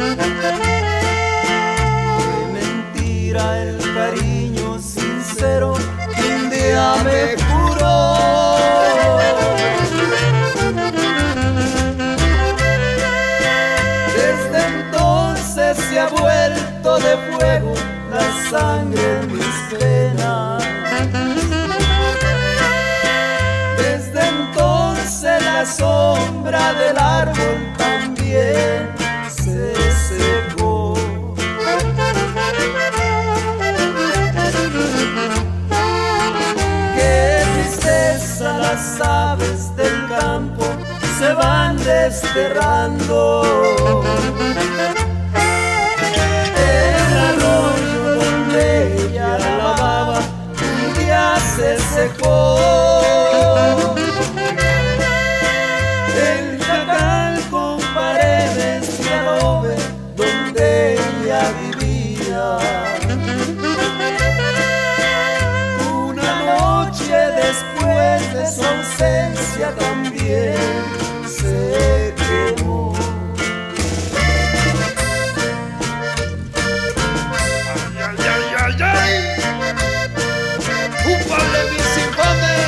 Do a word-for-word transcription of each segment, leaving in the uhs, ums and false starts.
Qué mentira el cariño sincero que un día me juró. Desde entonces se ha vuelto de fuego la sangre en mis venas. Desde entonces la sombra del árbol también se secó. Qué tristeza, las aves del campo se van desterrando. El arroyo donde ella lavaba un día se secó. El jacal con paredes de adobe donde ella vivía. Una noche después de su ausencia también se quemó. ¡Ay, ay, ay, ay! ¡Úpale, mis infames!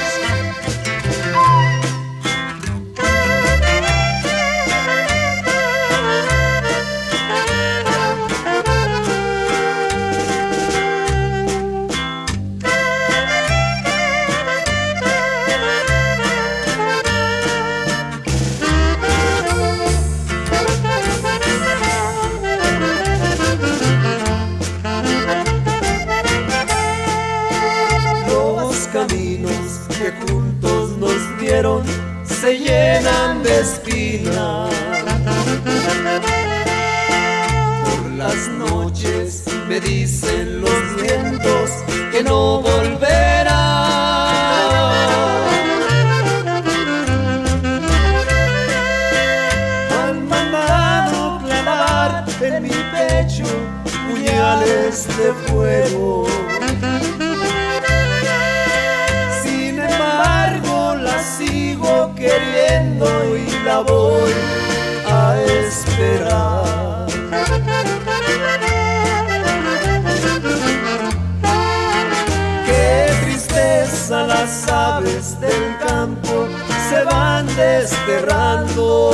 Caminos que juntos nos dieron se llenan de espinas. Por las noches me dicen los vientos que no volverán. Han mandado clavar en mi pecho puñales de fuego. Sigo queriendo y la voy a esperar. Qué tristeza, las aves del campo se van desterrando.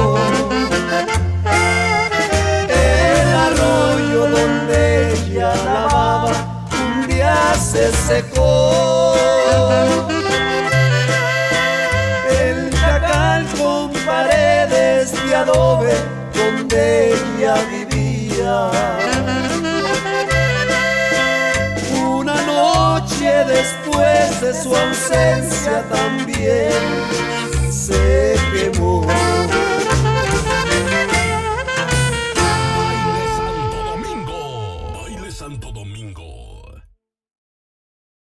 El arroyo donde ella lavaba un día se secó. Con paredes de adobe donde ella vivía. Una noche después de su ausencia también se quemó. Baile Santo Domingo, Baile Santo Domingo.